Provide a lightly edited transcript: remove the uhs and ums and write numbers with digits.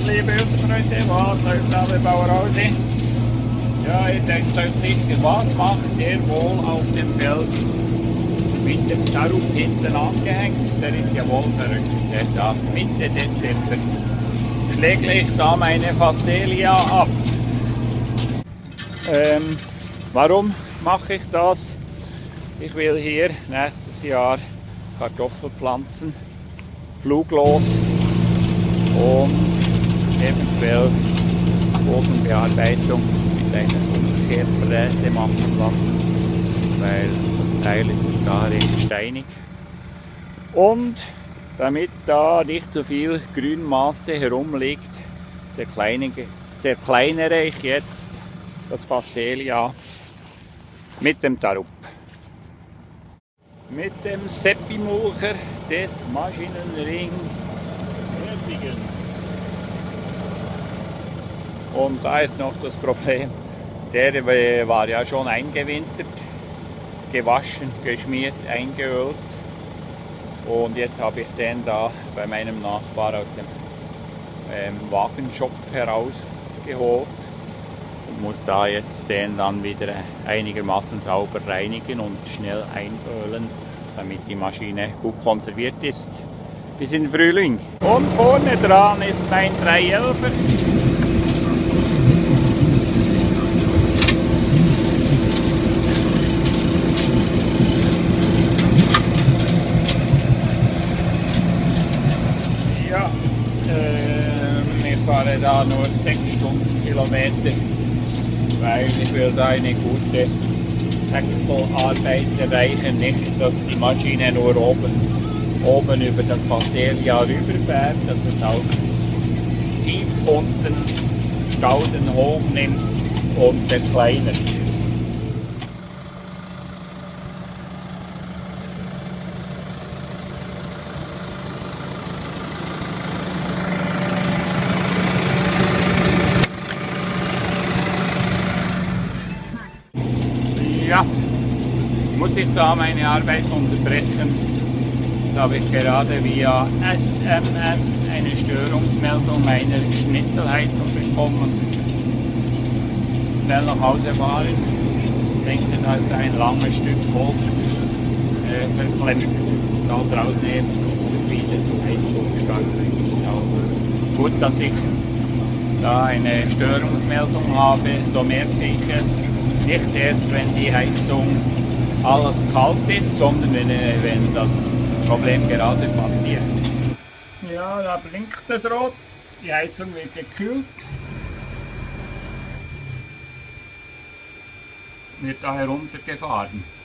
liebe Freunde, was läuft alle Bauer raus? Ja, ihr denkt euch sicher, was macht der wohl auf dem Feld mit dem Tarup hinten angehängt? Der ist ja wohl verrückt. Da Mitte Dezember schlägle ich da meine Phacelia ab. Warum mache ich das? Ich will hier nächstes Jahr Kartoffeln pflanzen, fluglos und eventuell Bodenbearbeitung mit einer Umkehrfräse machen lassen, weil zum Teil ist es da recht steinig. Und damit da nicht so viel Grünmasse herumliegt, zerkleinere ich jetzt das Phacelia mit dem Tarup. Mit dem Seppi-Mulcher des Maschinenring fertigen. Und da ist noch das Problem, der war ja schon eingewintert, gewaschen, geschmiert, eingeölt. Und jetzt habe ich den da bei meinem Nachbar aus dem Wagenshop herausgeholt und muss da jetzt den dann wieder einigermaßen sauber reinigen und schnell einölen, damit die Maschine gut konserviert ist bis in den Frühling. Und vorne dran ist mein 311er. Ich fahre da nur 6 Stundenkilometer, weil ich will da eine gute Häckselarbeit erreichen, nicht dass die Maschine nur oben über das Phacelia rüberfährt, dass es auch tief unten Stauden hochnimmt und zerkleinert. Ja, muss ich da meine Arbeit unterbrechen. Jetzt habe ich gerade via SMS eine Störungsmeldung meiner Schnitzelheizung bekommen. Schnell nach Hause fahren. Ich denke, da ist ein langes Stück Holz verklemmt. Das rausnehmen und wieder die Heizung starten. Ja, gut, dass ich da eine Störungsmeldung habe, so merke ich es. Nicht erst, wenn die Heizung alles kalt ist, sondern wenn das Problem gerade passiert. Ja, da blinkt es rot. Die Heizung wird gekühlt. Wird da heruntergefahren.